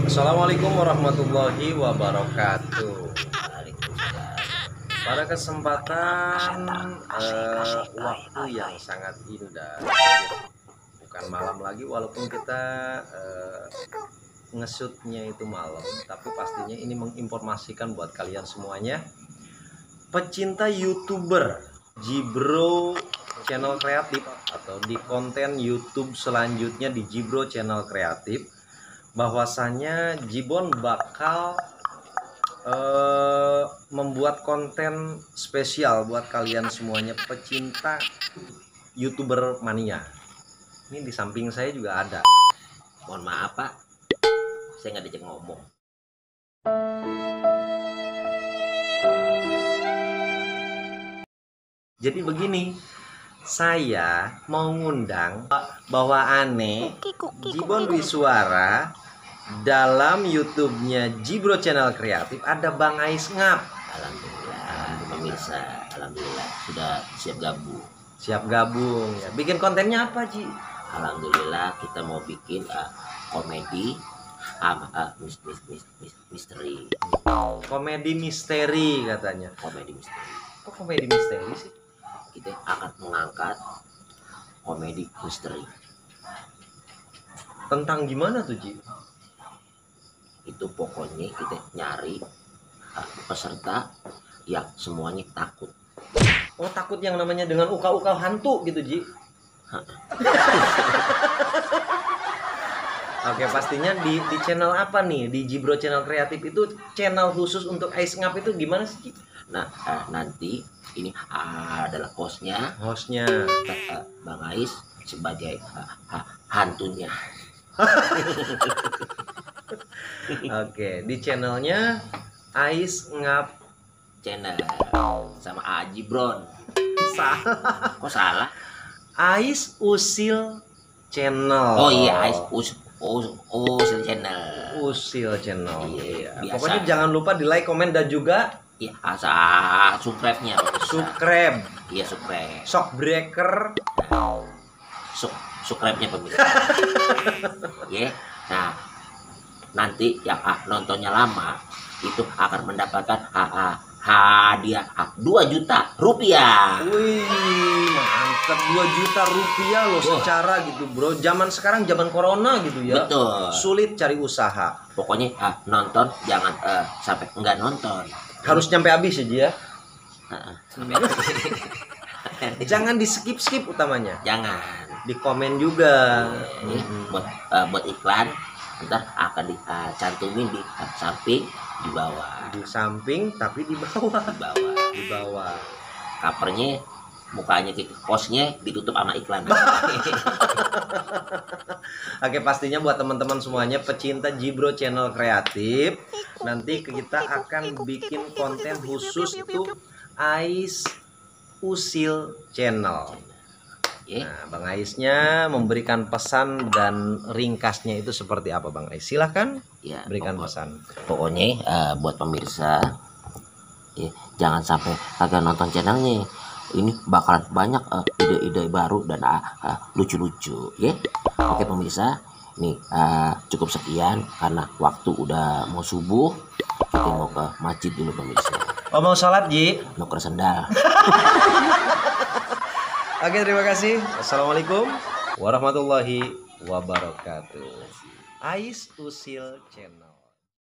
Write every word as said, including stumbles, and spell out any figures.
Assalamualaikum warahmatullahi wabarakatuh. Pada kesempatan uh, waktu yang sangat indah, bukan malam lagi walaupun kita uh, ngesutnya itu malam, tapi pastinya ini menginformasikan buat kalian semuanya, pecinta YouTuber Jibro Channel Kreatif atau di konten YouTube selanjutnya di Jibro Channel Kreatif, bahwasannya Jibon bakal uh, membuat konten spesial buat kalian semuanya pecinta YouTuber mania. Ini di samping saya juga ada. Mohon maaf Pak, saya nggak diajak ngomong. Jadi begini, saya mau ngundang bahwa aneh Jibon Dwi Suara dalam YouTube-nya Jibro Channel Kreatif ada Bang Ais Ngap. Alhamdulillah pemirsa, alhamdulillah sudah siap gabung. Siap gabung ya. Bikin kontennya apa, Ji? Alhamdulillah kita mau bikin uh, komedi uh, uh, mis, mis, mis, mis, misteri. Komedi misteri katanya. Komedi misteri. Kok komedi misteri sih? Kita akan mengangkat komedi misteri. Tentang gimana tuh, Ji? Itu pokoknya kita nyari uh, peserta yang semuanya takut. Oh, takut yang namanya dengan uka-uka hantu gitu, Ji? Oke, pastinya di di channel apa nih? Di Jibro Channel Kreatif itu channel khusus untuk Ais Ngap itu gimana sih, Ji? Nah, uh, nanti ini uh, adalah hostnya, Hostnya uh, Bang Ais sebagai uh, uh, hantunya. Oke, di channelnya Ais Ngap Channel sama Aji Bron. salah. Kok salah? Ais Usil Channel. Oh iya, Ais Us Us Usil Channel. Usil Channel. Iya, biasa. Pokoknya jangan lupa di like, komen dan juga Iya, asal subscribe-nya. subscribe. Iya, subscribe. Shockbreaker. Sub subscribe-nya pemirsa. Ya. Nah, nanti yang ah, nontonnya lama itu akan mendapatkan ah, ah, hadiah ah, dua juta rupiah. Wih, mantap, dua juta rupiah loh Wah. secara gitu, Bro. Zaman sekarang zaman corona gitu ya. Betul. Sulit cari usaha. Pokoknya ah, nonton jangan eh, sampai enggak nonton. Harus nyampe habis aja ya. Ah, ah. Jangan di skip-skip utamanya. Jangan. Di komen juga. Ini Hmm. buat eh, buat iklan ntar akan dicantumin di eh, samping di bawah. Di samping tapi di bawah. Di bawah. Di bawah. Covernya mukanya gitu, hostnya ditutup sama iklan. Oke, pastinya buat teman-teman semuanya pecinta Jibro Channel Kreatif, nanti kita akan bikin konten khusus itu Ais Usil Channel. Ya. Nah, Bang Aisnya memberikan pesan dan ringkasnya itu seperti apa, Bang Ais? Silahkan Ya, berikan pokok- pesan. Pokoknya eh, buat pemirsa, ya, jangan sampai kagak nonton channelnya. Ini bakalan banyak eh, ide-ide baru dan ah, ah, lucu-lucu, ya. Oke pemirsa, nih eh, cukup sekian karena waktu udah mau subuh. Kita mau ke masjid dulu pemirsa. Oh, mau sholat, Ji? Nuker sendal. Oke, terima kasih. Assalamualaikum warahmatullahi wabarakatuh. Ais Usil Channel.